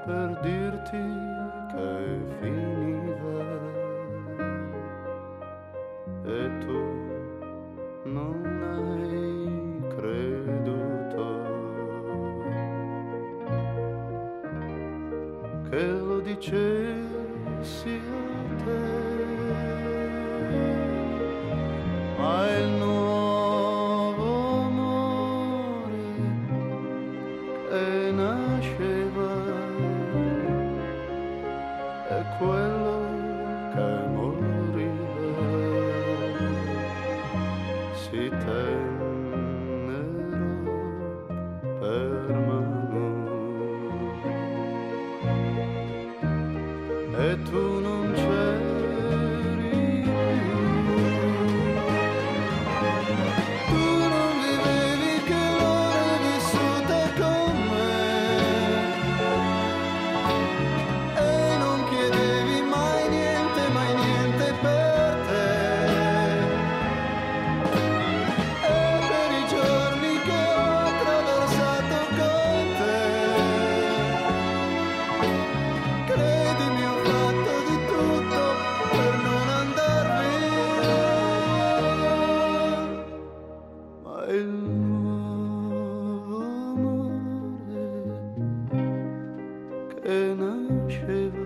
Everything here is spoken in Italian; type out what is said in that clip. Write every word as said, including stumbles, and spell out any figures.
per dirti che finiva e tu non hai creduto che lo dicessi a te, ma il nuovo amore che nasceva è quello che moriva. Si tennerò per mano e tu non c'eri più. Tu non vivevi che l'ora vissuta con me e non chiedevi mai niente, mai niente per te. E per i giorni che ho attraversato con te, credimi, ho fatto di tutto per non andar via, ma il nuovo amore che nasceva